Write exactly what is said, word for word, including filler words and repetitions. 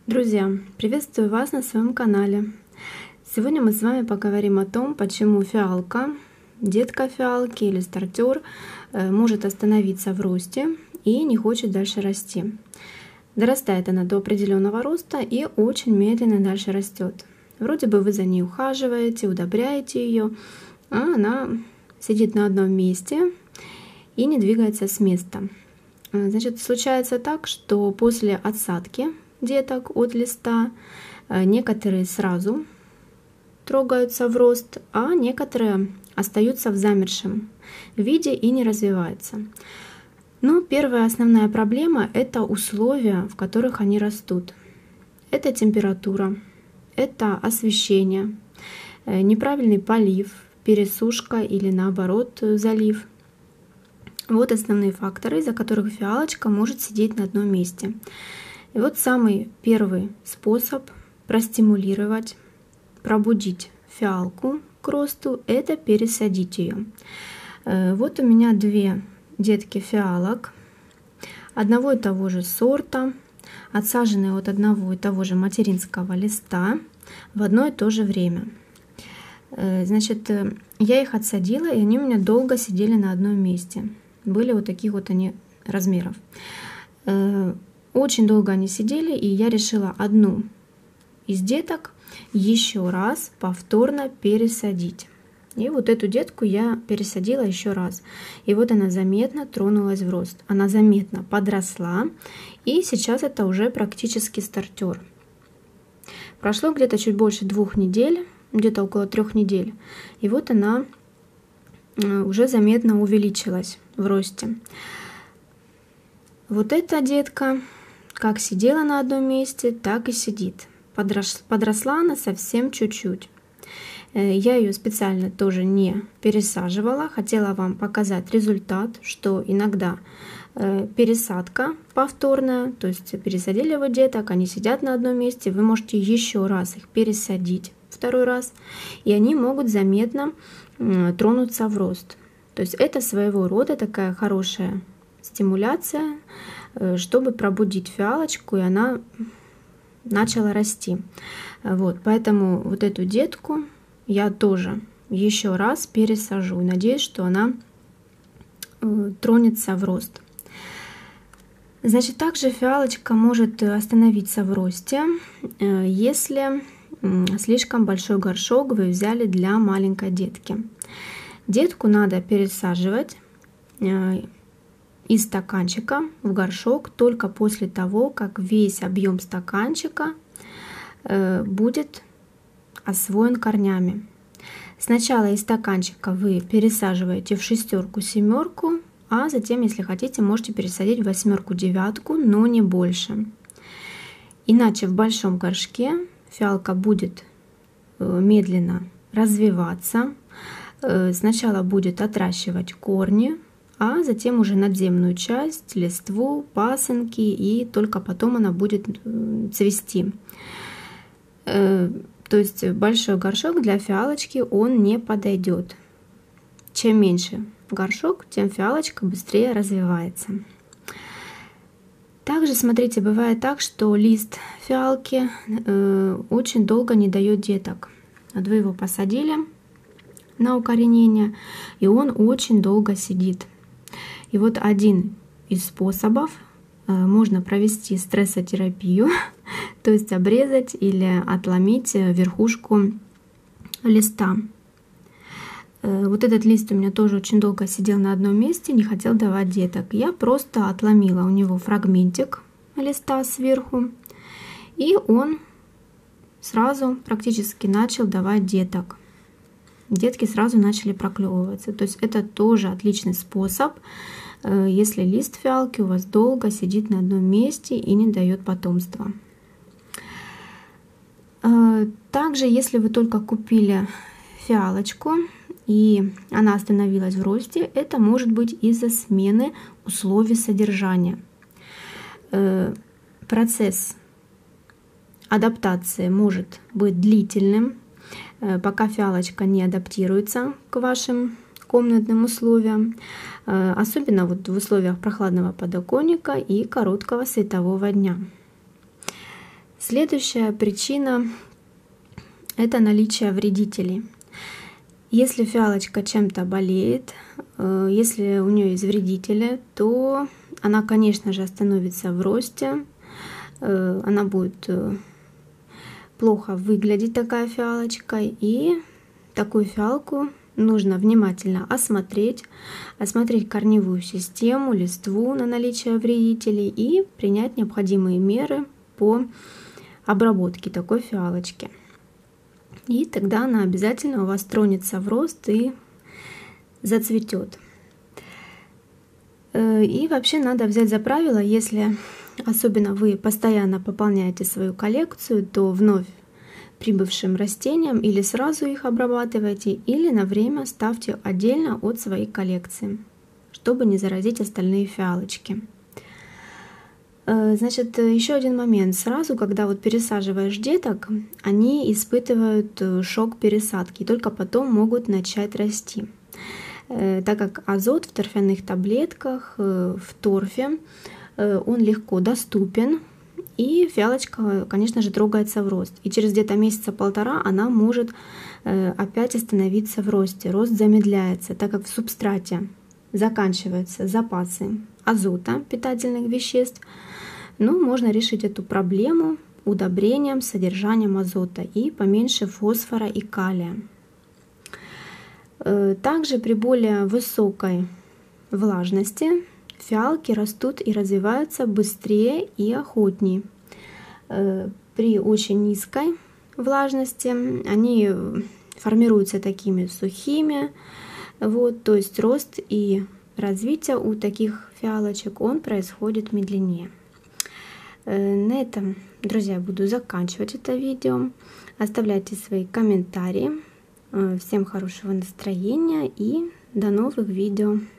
Друзья, приветствую вас на своем канале. Сегодня мы с вами поговорим о том, почему фиалка, детка фиалки или стартер может остановиться в росте и не хочет дальше расти. Дорастает она до определенного роста и очень медленно дальше растет. Вроде бы вы за ней ухаживаете, удобряете ее, а она сидит на одном месте и не двигается с места. Значит, случается так, что после отсадки деток от листа некоторые сразу трогаются в рост, а некоторые остаются в замершем виде и не развиваются. Но первая основная проблема — это условия, в которых они растут. Это температура, это освещение, неправильный полив, пересушка или наоборот залив. Вот основные факторы, из-за которых фиалочка может сидеть на одном месте. И вот самый первый способ простимулировать, пробудить фиалку к росту — это пересадить ее. Вот у меня две детки фиалок одного и того же сорта, отсаженные от одного и того же материнского листа в одно и то же время. Значит, я их отсадила, и они у меня долго сидели на одном месте. Были вот таких вот они размеров. Очень долго они сидели, и я решила одну из деток еще раз повторно пересадить. И вот эту детку я пересадила еще раз. И вот она заметно тронулась в рост. Она заметно подросла, и сейчас это уже практически стартер. Прошло где-то чуть больше двух недель, где-то около трех недель. И вот она уже заметно увеличилась в росте. Вот эта детка как сидела на одном месте, так и сидит. Подрос, подросла она совсем чуть-чуть. Я ее специально тоже не пересаживала. Хотела вам показать результат, что иногда пересадка повторная, то есть пересадили вы деток, они сидят на одном месте, вы можете еще раз их пересадить второй раз, и они могут заметно тронуться в рост. То есть это своего рода такая хорошая стимуляция, чтобы пробудить фиалочку, и она начала расти. Вот, поэтому вот эту детку я тоже еще раз пересажу. Надеюсь, что она тронется в рост. Значит, также фиалочка может остановиться в росте, если слишком большой горшок вы взяли для маленькой детки. Детку надо пересаживать из стаканчика в горшок только после того, как весь объем стаканчика будет освоен корнями. Сначала из стаканчика вы пересаживаете в шестерку, семерку, а затем, если хотите, можете пересадить в восьмерку, девятку, но не больше. Иначе в большом горшке фиалка будет медленно развиваться. Сначала будет отращивать корни, а затем уже надземную часть, листву, пасынки, и только потом она будет цвести. То есть большой горшок для фиалочки он не подойдет. Чем меньше горшок, тем фиалочка быстрее развивается. Также, смотрите, бывает так, что лист фиалки очень долго не дает деток. Вот вы его посадили на укоренение, и он очень долго сидит. И вот один из способов — можно провести стрессотерапию, то есть обрезать или отломить верхушку листа. Вот этот лист у меня тоже очень долго сидел на одном месте, не хотел давать деток. Я просто отломила у него фрагментик листа сверху, и он сразу практически начал давать деток. Детки сразу начали проклевываться. То есть это тоже отличный способ, если лист фиалки у вас долго сидит на одном месте и не дает потомства. Также, если вы только купили фиалочку и она остановилась в росте, это может быть из-за смены условий содержания. Процесс адаптации может быть длительным, пока фиалочка не адаптируется к вашим комнатным условиям, особенно вот в условиях прохладного подоконника и короткого светового дня. Следующая причина – это наличие вредителей. Если фиалочка чем-то болеет, если у нее есть вредители, то она, конечно же, остановится в росте, она будет плохо выглядеть, такая фиалочка, и такую фиалку нужно внимательно осмотреть, осмотреть корневую систему, листву на наличие вредителей и принять необходимые меры по обработке такой фиалочки. И тогда она обязательно у вас тронется в рост и зацветет. И вообще надо взять за правило, если особенно вы постоянно пополняете свою коллекцию, то вновь прибывшим растениям или сразу их обрабатывайте, или на время ставьте отдельно от своей коллекции, чтобы не заразить остальные фиалочки. Значит, еще один момент. Сразу, когда вот пересаживаешь деток, они испытывают шок пересадки, и только потом могут начать расти. Так как азот в торфяных таблетках, в торфе, он легко доступен, и фиалочка, конечно же, трогается в рост. И через где-то месяца полтора она может опять остановиться в росте. Рост замедляется, так как в субстрате заканчиваются запасы азота, питательных веществ. Ну, можно решить эту проблему удобрением, содержанием азота и поменьше фосфора и калия. Также при более высокой влажности фиалки растут и развиваются быстрее и охотнее. При очень низкой влажности они формируются такими сухими, вот, то есть рост и развитие у таких фиалочек он происходит медленнее. На этом, друзья, буду заканчивать это видео. Оставляйте свои комментарии. Всем хорошего настроения и до новых видео.